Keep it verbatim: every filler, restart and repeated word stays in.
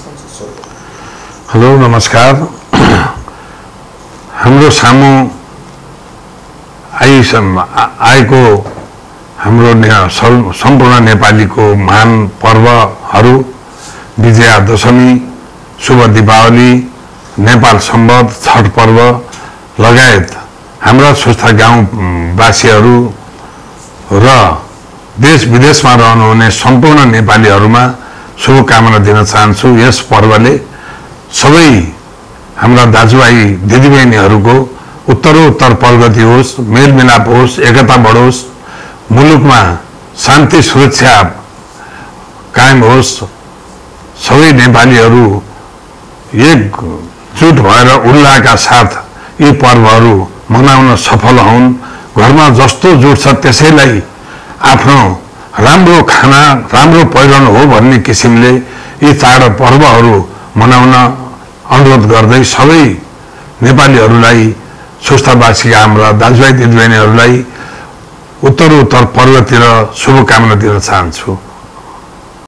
Hello नमस्कार। हाम्रो सामु आइसम्म आएको हाम्रो सम्पूर्ण नेपालीको महान पर्वहरू विजया दशमी, शुभ दीपावली, नेपाल सम्वत, छठ पर्व लगायत हाम्रा स्वस्थ गाउँवासीहरू र देश विदेशमा रहनुहुने सम्पूर्ण नेपालीहरूमा शुभकामना दिन चाहन्छु। यस पर्वले सबै हाम्रा दाजुभाइ दिदीबहिनीहरूको उत्तरोत्तर प्रगति होस्, मेलमिलाप होस्, एकता बढोस्, मुलुकमा शान्ति सुरक्षा कायम होस्, सबै नेपालीहरू एकजुट भएर उल्लाहका साथ यी पर्वहरू मनाउन सफल हुन्। घरमा जस्तो जुट्छ त्यसैलाई आफ्नो राम्रो खाना, राम्रो पहिरन हो भन्ने किसिमले यी चाड पर्वहरू मनाउन अनुरोध गर्दै सबै नेपालीहरूलाई, स्वस्थबासीका हाम्रा दाजुभाइ दिदीबहिनीहरूलाई उत्तरोत्तर प्रगति र शुभकामना दिन चाहन्छु।